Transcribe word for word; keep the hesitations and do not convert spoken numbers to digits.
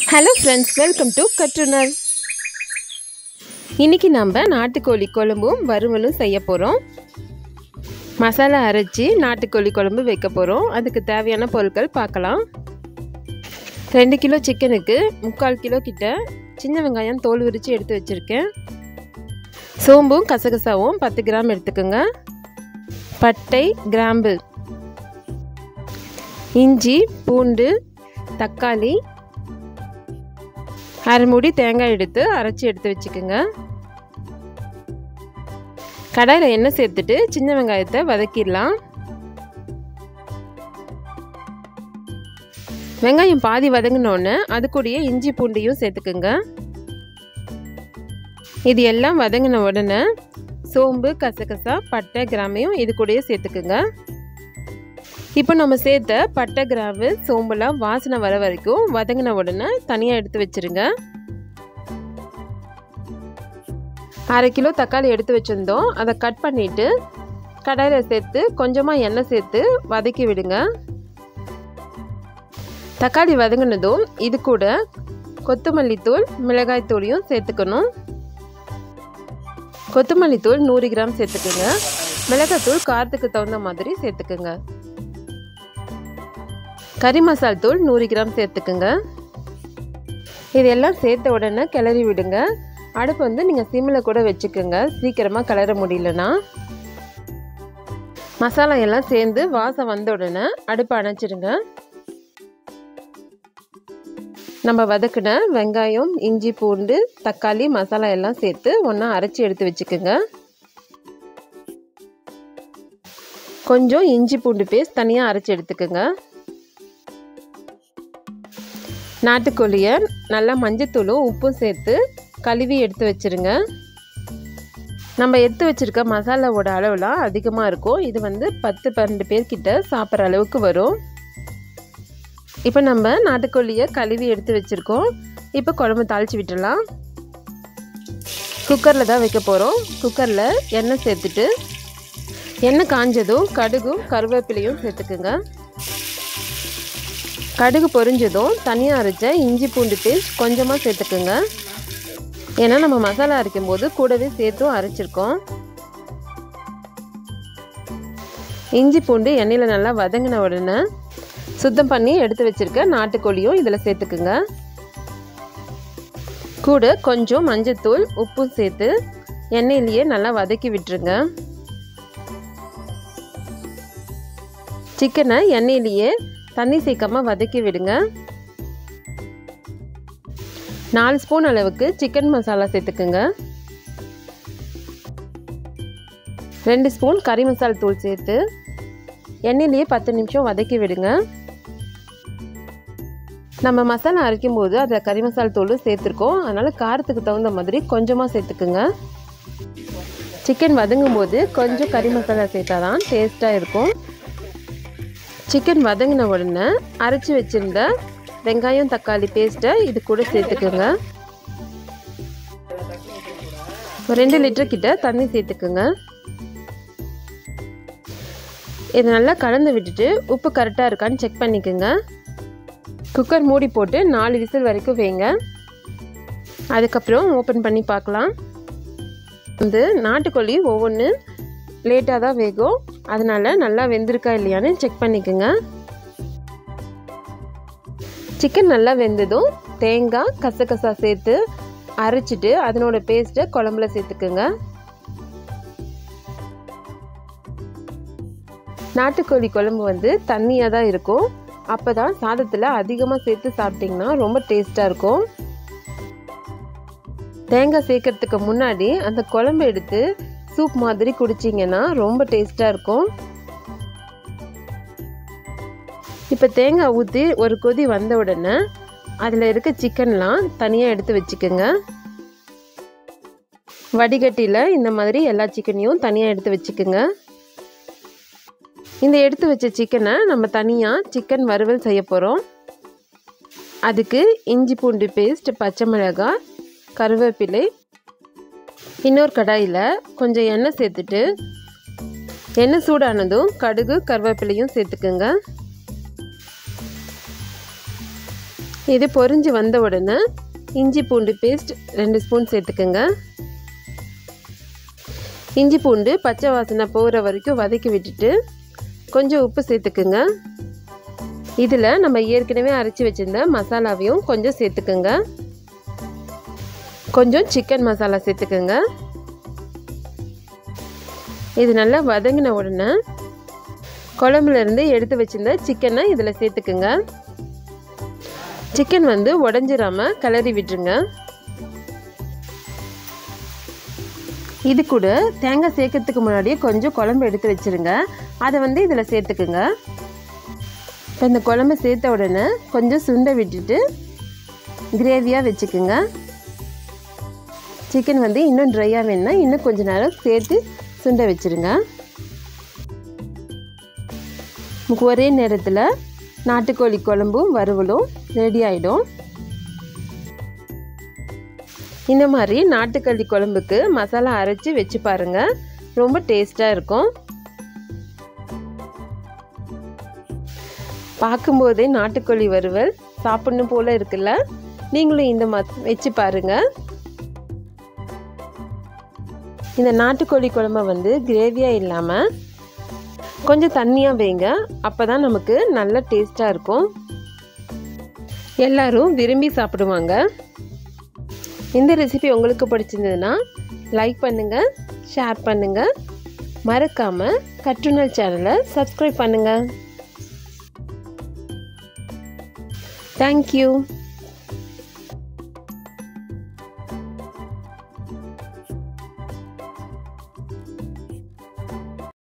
Hello friends, welcome to Katrunar. இன்னைக்கு நம்ம நாட்டு கோழி குழம்பும் வறுவலும் செய்ய போறோம். மசாலா அரைச்சி நாட்டு கோழி குழம்பு வைக்க போறோம். அதுக்கு தேவையான பொருட்கள் பார்க்கலாம். ரெண்டு கிலோ சிக்கனுக்கு முக்கால் கிலோ கிட்ட சின்ன வெங்காயம் தோல் உரிச்சு எடுத்து வச்சிருக்கேன். சோம்பும் கசகசாவும் பத்து கிராம் எடுத்துக்கோங்க. பட்டை, கிராம்பு, இஞ்சி, பூண்டு, தக்காளி, அரை மூடி தேங்காய் எடுத்து அரைச்சி எடுத்து வச்சுக்கோங்க. கடாயில் எண்ணெய் சேர்த்துட்டு சின்ன வெங்காயத்தை வதக்கிடலாம். வெங்காயம் பாதி வதங்கினோன்னு அது கூடயே இஞ்சி பூண்டையும் சேர்த்துக்குங்க. இது எல்லாம் வதங்கின உடனே சோம்பு, கசகசா, பட்டை, கிராமையும் இது கூடயே சேர்த்துக்குங்க. இப்போ நம்ம சேர்த்த பட்டை, கிராம்பு, சோம்புலாம் வாசனை வர வரைக்கும் வதங்கின உடனே தனியாக எடுத்து வச்சுருங்க. அரை கிலோ தக்காளி எடுத்து வச்சுருந்தோம். அதை கட் பண்ணிவிட்டு கடாயில் சேர்த்து கொஞ்சமாக எண்ணெய் சேர்த்து வதக்கி விடுங்க. தக்காளி வதங்கினதும் இது கூட கொத்தமல்லி தூள், மிளகாய் தூளையும் சேர்த்துக்கணும். கொத்தமல்லி தூள் நூறு கிராம் சேர்த்துக்குங்க. மிளகாய் தூள் காரத்துக்கு தகுந்த மாதிரி சேர்த்துக்குங்க. கறி மசால் தூள் நூறு கிராம் சேர்த்துக்குங்க. இதெல்லாம் சேர்த்த உடனே கிளறி விடுங்க. அடுப்பு வந்து நீங்கள் சிம்மில் கூட வச்சுக்கோங்க, சீக்கிரமாக கிளற முடியலன்னா. மசாலா எல்லாம் சேர்ந்து வாசம் வந்த உடனே அடுப்பை அணைச்சிடுங்க. நம்ம வதக்கின வெங்காயம், இஞ்சி, பூண்டு, தக்காளி, மசாலா எல்லாம் சேர்த்து ஒன்றா அரைச்சி எடுத்து வச்சுக்கோங்க. கொஞ்சம் இஞ்சி பூண்டு பேஸ்ட் தனியாக அரைச்சி எடுத்துக்கோங்க. நாட்டுக்கோழியை நல்லா மஞ்சத்தூளும் உப்பும் சேர்த்து கழுவி எடுத்து வச்சுருங்க. நம்ம எடுத்து வச்சுருக்க மசாலாவோட அளவுலாம் அதிகமாக இருக்கும். இது வந்து பத்து பன்னெண்டு பேர்கிட்ட சாப்பிட்ற அளவுக்கு வரும். இப்போ நம்ம நாட்டுக்கோழியை கழுவி எடுத்து வச்சுருக்கோம். இப்போ குழம்பு தாளித்து விட்டுடலாம். குக்கரில் தான் வைக்க போகிறோம். குக்கரில் எண்ணெய் சேர்த்துட்டு எண்ணெய் காஞ்சதும் கடுகும் கருவேப்பிலையும் சேர்த்துக்குங்க. கடுகு பொரிஞ்சதும் தனியாக அரைச்ச இஞ்சி பூண்டு பேஸ்ட் கொஞ்சமாக சேர்த்துக்குங்க. ஏன்னா நம்ம மசாலா அரைக்கும் போது கூடவே சேர்த்தும் அரைச்சிருக்கோம். இஞ்சி பூண்டு எண்ணெயில் நல்லா வதங்கின உடனே சுத்தம் பண்ணி எடுத்து வச்சுருக்க நாட்டுக்கோழியும் இதில் சேர்த்துக்குங்க. கூட கொஞ்சம் மஞ்சத்தூள், உப்பும் சேர்த்து எண்ணெயிலேயே நல்லா வதக்கி விட்டுருங்க. சிக்கனை எண்ணெயிலேயே தண்ணி சேர்க்காம வதக்கி விடுங்க. நாலு ஸ்பூன் அளவுக்கு சிக்கன் மசாலா சேர்த்துக்குங்க. ரெண்டு ஸ்பூன் கறி மசாலா தூள் சேர்த்து எண்ணெயிலேயே பத்து நிமிஷம் வதக்கி விடுங்க. நம்ம மசாலா அரைக்கும் போது அதில் கறி மசாலா தூள் சேர்த்துருக்கோம். அதனால் காரத்துக்கு தகுந்த மாதிரி கொஞ்சமாக சேர்த்துக்குங்க. சிக்கன் வதங்கும் போது கொஞ்சம் கறி மசாலா சேர்த்தா தான் டேஸ்ட்டாக இருக்கும். சிக்கன் வதங்கின உடனே அரைச்சி வச்சுருந்த வெங்காயம், தக்காளி பேஸ்ட்டை இது கூட சேர்த்துக்குங்க. ரெண்டு லிட்டர் கிட்ட தண்ணி சேர்த்துக்குங்க. இதை நல்லா கலந்து விட்டுட்டு உப்பு கரெக்டாக இருக்கான்னு செக் பண்ணிக்கோங்க. குக்கர் மூடி போட்டு நாலு விசில் வரைக்கும் வைங்க. அதுக்கப்புறம் ஓப்பன் பண்ணி பார்க்கலாம். வந்து நாட்டுக்கோழி ஒவ்வொன்று லேட்டாக தான் வேகும். அதனால் நல்லா வெந்திருக்கா இல்லையான்னு செக் பண்ணிக்கோங்க. சிக்கன் நல்லா வெந்ததும் தேங்காய், கசகசா சேர்த்து அரைச்சிட்டு அதனோட பேஸ்ட்டை குழம்புல சேர்த்துக்குங்க. நாட்டுக்கோழி குழம்பு வந்து தண்ணியாக தான் இருக்கும். அப்போ தான் சாதத்தில் அதிகமாக சேர்த்து சாப்பிட்டிங்கன்னா ரொம்ப டேஸ்ட்டாக இருக்கும். தேங்காய் சேர்க்கறதுக்கு முன்னாடி அந்த குழம்பு எடுத்து சூப் மாதிரி குடிச்சிங்கன்னா ரொம்ப டேஸ்ட்டாக இருக்கும். இப்போ தேங்காய் ஊற்றி ஒரு கொதி வந்த உடனே அதில் இருக்க சிக்கன்லாம் தனியாக எடுத்து வச்சுக்கோங்க. வடிகட்டியில் இந்த மாதிரி எல்லா சிக்கனையும் தனியாக எடுத்து வச்சுக்கோங்க. இந்த எடுத்து வச்ச சிக்கனை நம்ம தனியாக சிக்கன் வறுவல் செய்ய போகிறோம். அதுக்கு இஞ்சி பூண்டு பேஸ்ட், பச்சை மிளகாய், கருவேப்பிலை, இன்னொரு கடாயில் கொஞ்சம் எண்ணெய் சேர்த்துட்டு எண்ணெய் சூடானதும் கடுகு, கருவேப்பிலையும் சேர்த்துக்குங்க. இது பொரிஞ்சு வந்த உடனே இஞ்சி பூண்டு பேஸ்ட் ரெண்டு ஸ்பூன் சேர்த்துக்கோங்க. இஞ்சி பூண்டு பச்சை வாசனை போகிற வரைக்கும் வதக்கி விட்டுட்டு கொஞ்சம் உப்பு சேர்த்துக்குங்க. இதில் நம்ம ஏற்கனவே அரைச்சி வச்சுருந்த மசாலாவையும் கொஞ்சம் சேர்த்துக்குங்க. கொஞ்சம் சிக்கன் மசாலா சேர்த்துக்குங்க. இது நல்லா வதங்கின உடனே குழம்புலேருந்து எடுத்து வச்சுருந்த சிக்கனை இதில் சேர்த்துக்குங்க. சிக்கன் வந்து உடஞ்சிராமல் கிளறி விட்டுருங்க. இது கூட தேங்காய் சேர்க்கறதுக்கு முன்னாடியே கொஞ்சம் குழம்பு எடுத்து வச்சுருங்க. அதை வந்து இதில் சேர்த்துக்குங்க. இப்போ இந்த குழம்பு சேர்த்த உடனே கொஞ்சம் சுண்டை விட்டுட்டு கிரேவியாக வச்சுக்குங்க. சிக்கன் வந்து இன்னும் ட்ரையாக வேணுன்னா இன்னும் கொஞ்சம் நேரம் சேர்த்து சுண்டை வச்சுருங்க. ஒரே நேரத்தில் நாட்டுக்கோழி குழம்பும் வறுவலும் ரெடி ஆகிடும். இந்த மாதிரி நாட்டுக்கோழி குழம்புக்கு மசாலா அரைச்சி வச்சு பாருங்கள், ரொம்ப டேஸ்ட்டாக இருக்கும். பார்க்கும்போதே நாட்டுக்கோழி வறுவல் சாப்பிடணும் போல் இருக்குல்ல? நீங்களும் இந்த மாதிரி வச்சு பாருங்கள். இந்த நாட்டுக்கோழி குழம்பை வந்து கிரேவியாக இல்லாமல் கொஞ்சம் தண்ணியாக வைங்க, அப்போ தான் நமக்கு நல்ல டேஸ்ட்டாக இருக்கும். எல்லோரும் விரும்பி சாப்பிடுவாங்க. இந்த ரெசிபி உங்களுக்கு பிடிச்சிருந்ததுன்னா லைக் பண்ணுங்கள், ஷேர் பண்ணுங்கள், மறக்காமல் கட்ருனர் சேனலை சப்ஸ்கிரைப் பண்ணுங்கள். தேங்க்யூ.